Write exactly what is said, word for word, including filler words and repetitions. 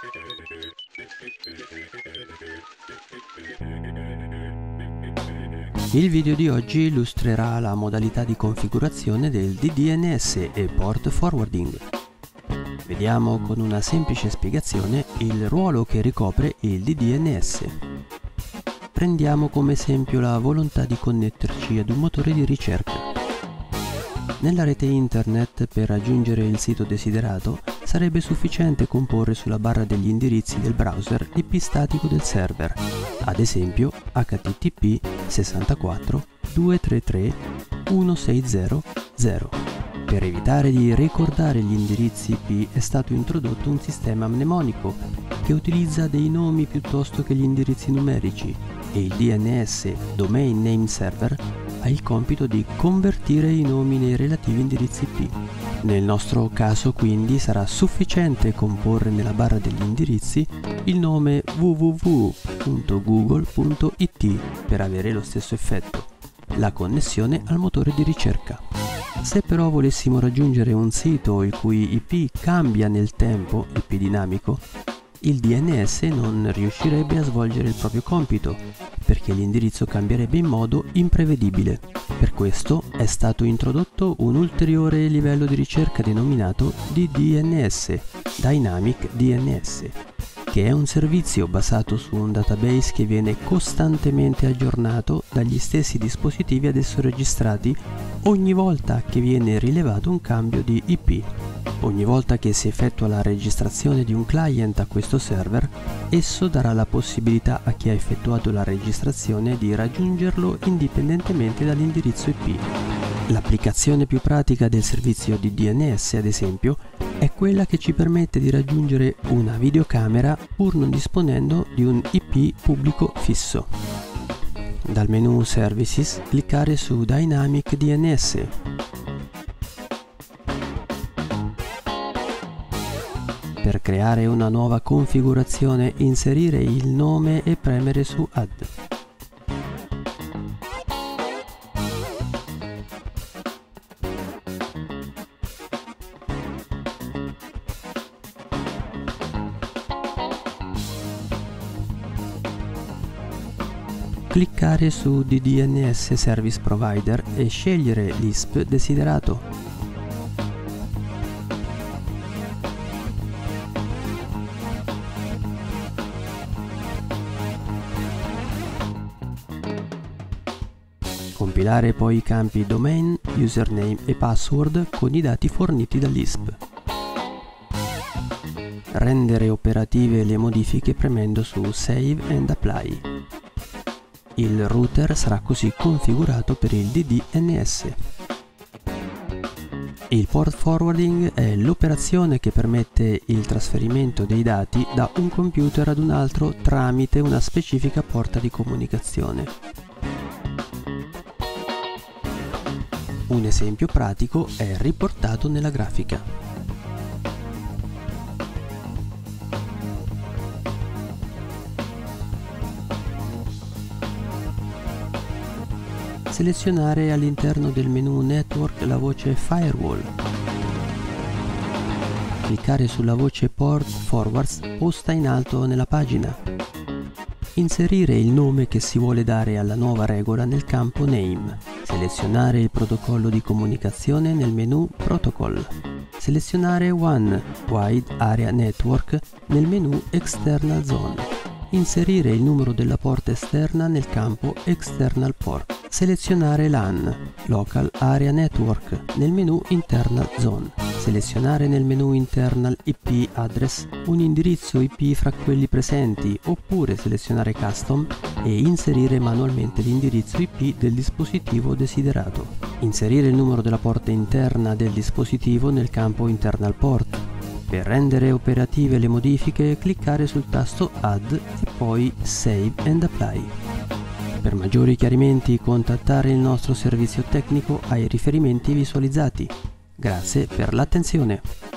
Il video di oggi illustrerà la modalità di configurazione del D D N S e Port Forwarding. Vediamo con una semplice spiegazione il ruolo che ricopre il D D N S. Prendiamo come esempio la volontà di connetterci ad un motore di ricerca. Nella rete internet, per raggiungere il sito desiderato, sarebbe sufficiente comporre sulla barra degli indirizzi del browser l'I P statico del server, ad esempio H T T P sessantaquattro duecentotrentatré centosessanta zero. Per evitare di ricordare gli indirizzi I P è stato introdotto un sistema mnemonico che utilizza dei nomi piuttosto che gli indirizzi numerici, e il D N S Domain Name Server ha il compito di convertire i nomi nei relativi indirizzi I P. Nel nostro caso quindi sarà sufficiente comporre nella barra degli indirizzi il nome w w w punto google punto i t per avere lo stesso effetto, la connessione al motore di ricerca. Se però volessimo raggiungere un sito il cui I P cambia nel tempo, I P dinamico, il D N S non riuscirebbe a svolgere il proprio compito, perché l'indirizzo cambierebbe in modo imprevedibile. Per questo è stato introdotto un ulteriore livello di ricerca denominato D D N S, Dynamic D N S, che è un servizio basato su un database che viene costantemente aggiornato dagli stessi dispositivi ad esso registrati ogni volta che viene rilevato un cambio di I P. Ogni volta che si effettua la registrazione di un client a questo server, esso darà la possibilità a chi ha effettuato la registrazione di raggiungerlo indipendentemente dall'indirizzo I P. L'applicazione più pratica del servizio di D N S, ad esempio, è quella che ci permette di raggiungere una videocamera pur non disponendo di un I P pubblico fisso. Dal menu Services, cliccare su Dynamic D N S. Per creare una nuova configurazione, inserire il nome e premere su Add. Cliccare su D D N S Service Provider e scegliere l'I S P desiderato. Compilare poi i campi domain, username e password con i dati forniti dall'I S P. Rendere operative le modifiche premendo su Save and Apply. Il router sarà così configurato per il D D N S. Il port forwarding è l'operazione che permette il trasferimento dei dati da un computer ad un altro tramite una specifica porta di comunicazione. Un esempio pratico è riportato nella grafica. Selezionare all'interno del menu Network la voce Firewall. Cliccare sulla voce Port Forwards posta in alto nella pagina. Inserire il nome che si vuole dare alla nuova regola nel campo Name. Selezionare il protocollo di comunicazione nel menu Protocol. Selezionare WAN, Wide Area Network, nel menu External Zone. Inserire il numero della porta esterna nel campo External Port. Selezionare LAN, Local Area Network, nel menu Internal Zone. Selezionare nel menu Internal I P Address un indirizzo I P fra quelli presenti, oppure selezionare Custom e inserire manualmente l'indirizzo I P del dispositivo desiderato. Inserire il numero della porta interna del dispositivo nel campo Internal Port. Per rendere operative le modifiche, cliccare sul tasto Add e poi Save and Apply. Per maggiori chiarimenti, contattare il nostro servizio tecnico ai riferimenti visualizzati. Grazie per l'attenzione.